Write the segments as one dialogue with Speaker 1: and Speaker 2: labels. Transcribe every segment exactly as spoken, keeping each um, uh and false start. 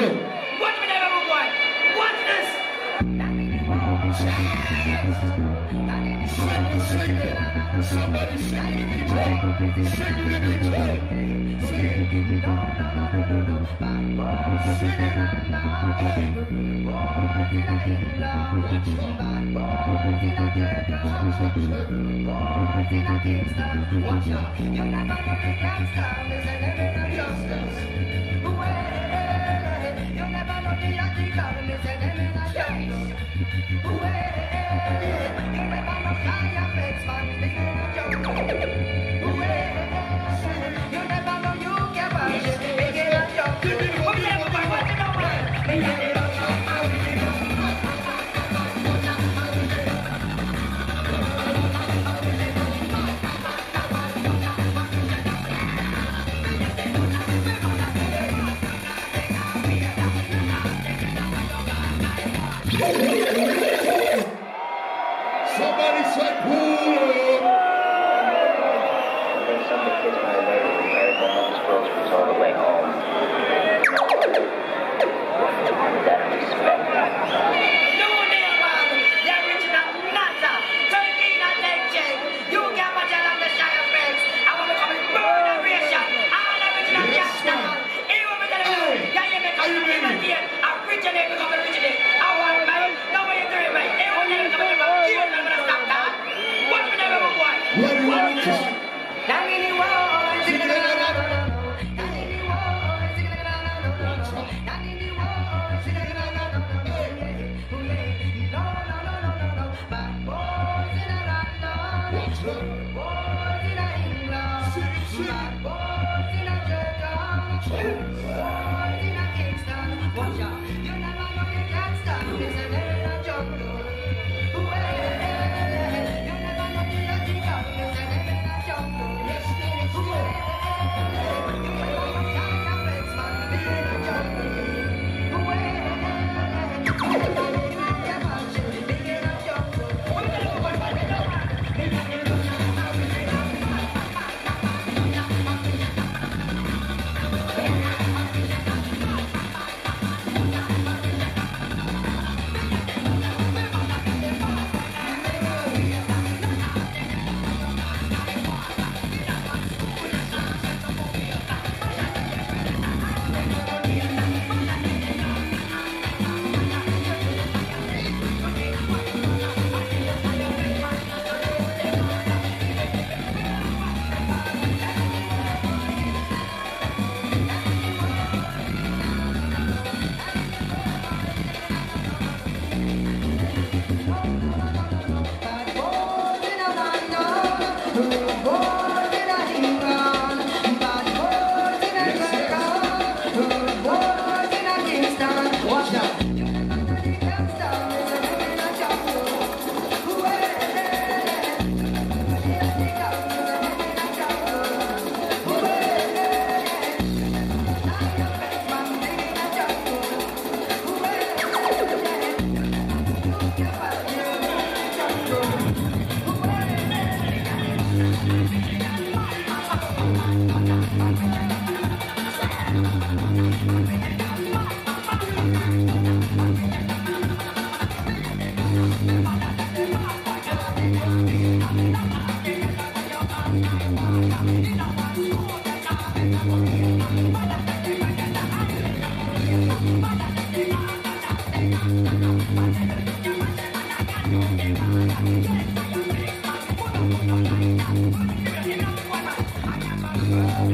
Speaker 1: Watch me there, boy. Watch this.
Speaker 2: Somebody sing it, sing it, sing Somebody say pull up.
Speaker 3: Some of the kids when I was there carried them up his groceries all the way home. That respect.
Speaker 1: No name, man. The original Naza. Turkey, not take check. You can't watch along the Shire Fence. I want to come in murderation. All original gangsta. Even with the new. Yeah, you make a human being. Originate become originate. I want man. Now what you doing, man? They won't let me come in my kill. I'm going to stop that. Watch me there, boy.
Speaker 2: What do you want to say?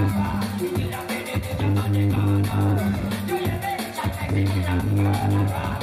Speaker 2: Thank you.